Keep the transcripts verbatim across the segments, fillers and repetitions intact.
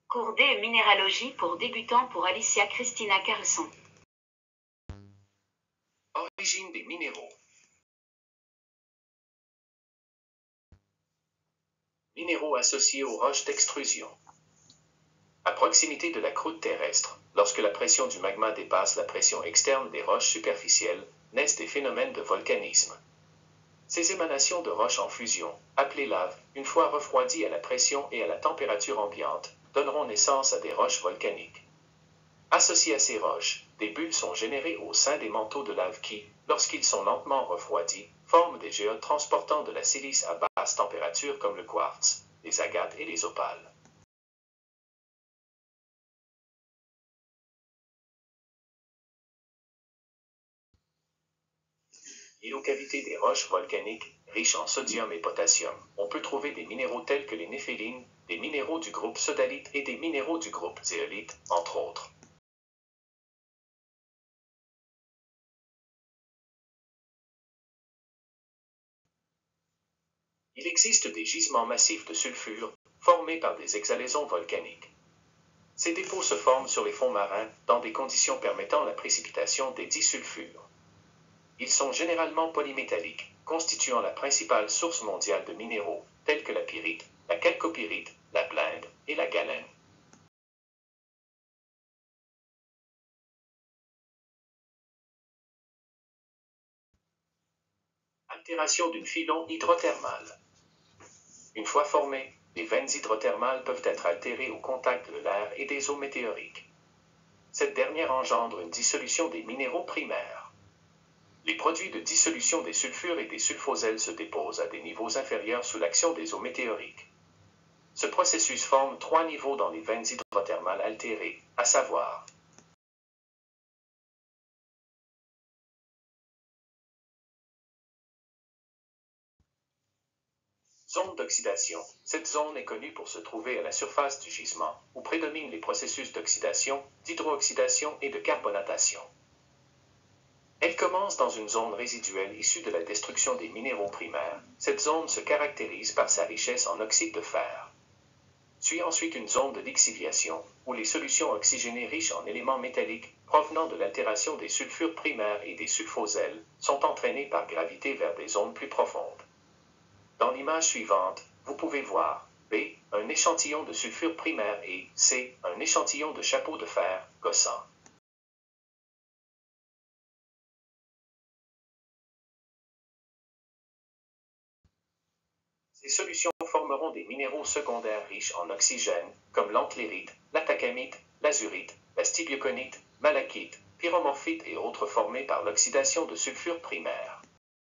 Cours D Minéralogie pour débutants pour Alicia Christina Carlson. Origine des minéraux. Minéraux associés aux roches d'extrusion. À proximité de la croûte terrestre, lorsque la pression du magma dépasse la pression externe des roches superficielles, naissent des phénomènes de volcanisme. Ces émanations de roches en fusion, appelées laves, une fois refroidies à la pression et à la température ambiante, donneront naissance à des roches volcaniques. Associées à ces roches, des bulles sont générées au sein des manteaux de lave qui, lorsqu'ils sont lentement refroidis, forment des géodes transportant de la silice à basse température comme le quartz, les agates et les opales. Et aux cavités des roches volcaniques, riches en sodium et potassium, on peut trouver des minéraux tels que les néphélines, des minéraux du groupe sodalite et des minéraux du groupe zéolite, entre autres. Il existe des gisements massifs de sulfure, formés par des exhalaisons volcaniques. Ces dépôts se forment sur les fonds marins, dans des conditions permettant la précipitation des dits sulfures. Ils sont généralement polymétalliques, constituant la principale source mondiale de minéraux, tels que la pyrite, la chalcopyrite, la blinde et la galène. Altération d'une filon hydrothermale. Une fois formées, les veines hydrothermales peuvent être altérées au contact de l'air et des eaux météoriques. Cette dernière engendre une dissolution des minéraux primaires. Les produits de dissolution des sulfures et des sulfosels se déposent à des niveaux inférieurs sous l'action des eaux météoriques. Ce processus forme trois niveaux dans les veines hydrothermales altérées, à savoir zone d'oxydation. Cette zone est connue pour se trouver à la surface du gisement, où prédominent les processus d'oxydation, d'hydrooxydation et de carbonatation. Elle commence dans une zone résiduelle issue de la destruction des minéraux primaires. Cette zone se caractérise par sa richesse en oxyde de fer. Suit ensuite une zone de lixiviation, où les solutions oxygénées riches en éléments métalliques, provenant de l'altération des sulfures primaires et des sulfosels, sont entraînées par gravité vers des zones plus profondes. Dans l'image suivante, vous pouvez voir B. Un échantillon de sulfure primaire et C. Un échantillon de chapeau de fer, gossant. Ces solutions formeront des minéraux secondaires riches en oxygène, comme l'anthlérite, l'atacamite, l'azurite, la stibioconite, malachite, pyromorphite et autres formés par l'oxydation de sulfure primaire.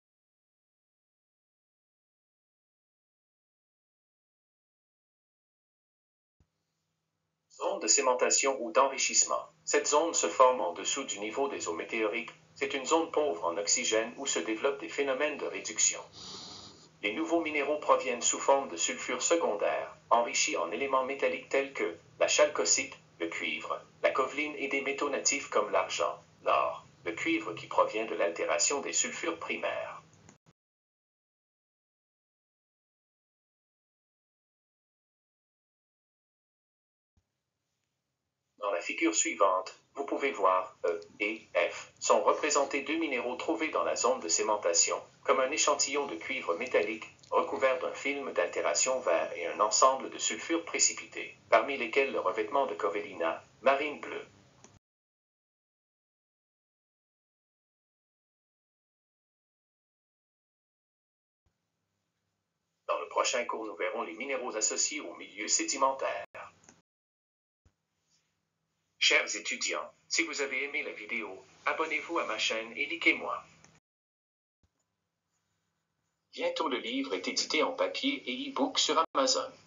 Zone de sémentation ou d'enrichissement. Cette zone se forme en dessous du niveau des eaux météoriques. C'est une zone pauvre en oxygène où se développent des phénomènes de réduction. Les nouveaux minéraux proviennent sous forme de sulfure secondaire, enrichis en éléments métalliques tels que la chalcocite, le cuivre, la coveline et des métaux natifs comme l'argent, l'or, le cuivre qui provient de l'altération des sulfures primaires. Dans la figure suivante, vous pouvez voir E et F sont représentés deux minéraux trouvés dans la zone de sémentation, comme un échantillon de cuivre métallique recouvert d'un film d'altération vert et un ensemble de sulfures précipités, parmi lesquels le revêtement de Covellina, marine bleue. Dans le prochain cours, nous verrons les minéraux associés au milieu sédimentaire. Chers étudiants, si vous avez aimé la vidéo, abonnez-vous à ma chaîne et likez-moi. Bientôt le livre est édité en papier et e-book sur Amazon.